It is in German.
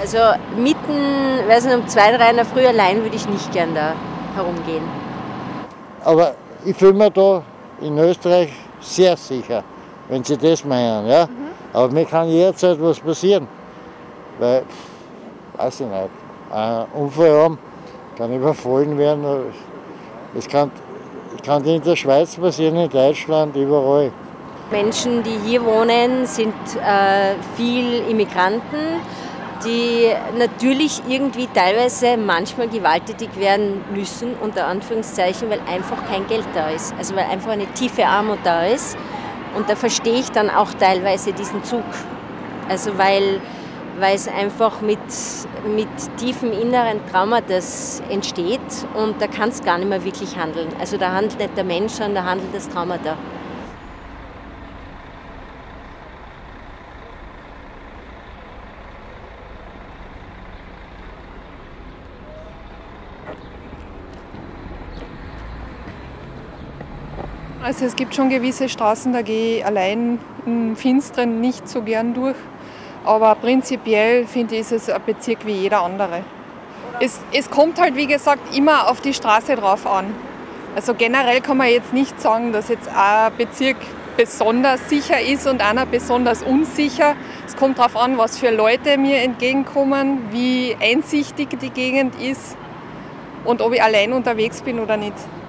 Also mitten, weiß nicht, um 2, 3 in der Früh allein würde ich nicht gern da herumgehen. Aber ich fühle mich da in Österreich sehr sicher, wenn Sie das meinen. Ja? Aber mir kann jederzeit was passieren. Weil, weiß ich nicht, ein Unfall haben, kann überfallen werden. Es kann in der Schweiz passieren, in Deutschland, überall. Menschen, die hier wohnen, sind viel Immigranten, die natürlich irgendwie teilweise manchmal gewalttätig werden müssen, unter Anführungszeichen, weil einfach kein Geld da ist. Also weil einfach eine tiefe Armut da ist. Und da verstehe ich dann auch teilweise diesen Zug. Also weil es einfach mit tiefem inneren Trauma das entsteht und da kann es gar nicht mehr wirklich handeln. Also da handelt nicht der Mensch, sondern da handelt das Trauma da. Also es gibt schon gewisse Straßen, da gehe ich allein im Finsteren nicht so gern durch. Aber prinzipiell finde ich, ist es ein Bezirk wie jeder andere. Es kommt halt, wie gesagt, immer auf die Straße drauf an. Also generell kann man jetzt nicht sagen, dass jetzt ein Bezirk besonders sicher ist und einer besonders unsicher. Es kommt darauf an, was für Leute mir entgegenkommen, wie einsichtig die Gegend ist und ob ich allein unterwegs bin oder nicht.